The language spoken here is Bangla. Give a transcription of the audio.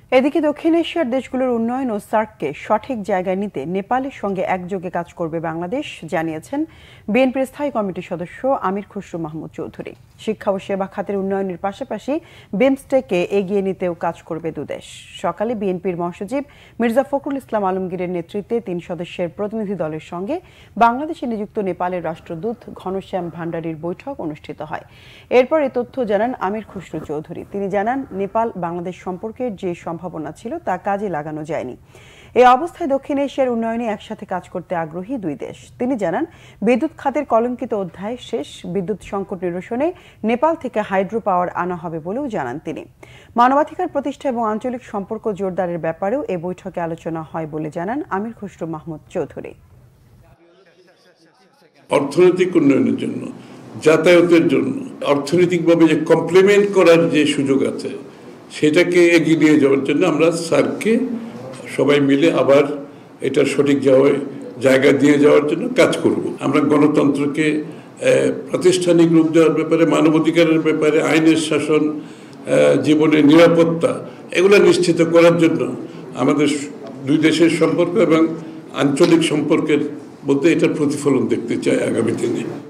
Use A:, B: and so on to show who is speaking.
A: এদিকে দক্ষিণ এশিয়ার দেশগুলোর উন্নয়ন ও সার্ককে সঠিক জায়গায় নিতে নেপালের সঙ্গে একযোগে কাজ করবে বাংলাদেশ, জানিয়েছেন বিএনপির স্থায়ী কমিটির সদস্য আমির খসরু মাহমুদ চৌধুরী। শিক্ষা ও সেবা খাতের উন্নয়নের পাশাপাশি বিমস্টেককে এগিয়ে নিতেও কাজ করবে দুদেশ। সকালে বিএনপির মহাসচিব মির্জা ফখরুল ইসলাম আলমগীরের নেতৃত্বে ৩ সদস্যের প্রতিনিধি দলের সঙ্গে বাংলাদেশে নিযুক্ত নেপালের রাষ্ট্রদূত ঘনশ্যাম ভান্ডারীর বৈঠক অনুষ্ঠিত হয়। এরপর এ তথ্য জানান আমির খসরু চৌধুরী। তিনি জানান, নেপাল বাংলাদেশ সম্পর্কের যে সম্ভাবনা ছিল তা কাজে লাগানো যায়নি। এই অবস্থায় দক্ষিণ এশিয়ার উন্নয়নে একসাথে কাজ করতে আগ্রহী দুই দেশ। তিনি জানান, বিদ্যুৎ খাতের কলঙ্কিত অধ্যায় শেষ। বিদ্যুৎ সংকট নিরসনে নেপাল থেকে হাইড্রো পাওয়ার আনা হবে বলেও জানান তিনি। মানবাধিকার প্রতিষ্ঠা এবং আঞ্চলিক সম্পর্ক জোরদারের ব্যাপারেও এ বৈঠকে আলোচনা হয় বলে জানান আমির খসরু মাহমুদ চৌধুরী।
B: অর্থনৈতিক উন্নয়নের জন্য, যাতায়াতের জন্য, অর্থনৈতিকভাবে যে কমপ্লিমেন্ট করার যে সুযোগ আছে সেটাকে এগিয়ে নিয়ে যাওয়ার জন্য আমরা স্যারকে সবাই মিলে আবার এটা সঠিক জায়গা দিয়ে যাওয়ার জন্য কাজ করব। আমরা গণতন্ত্রকে প্রাতিষ্ঠানিক রূপ দেওয়ার ব্যাপারে, মানবাধিকারের ব্যাপারে, আইনের শাসন, জীবনের নিরাপত্তা এগুলো নিশ্চিত করার জন্য আমাদের দুই দেশের সম্পর্ক এবং আঞ্চলিক সম্পর্কের মধ্যে এটার প্রতিফলন দেখতে চাই আগামী দিনে।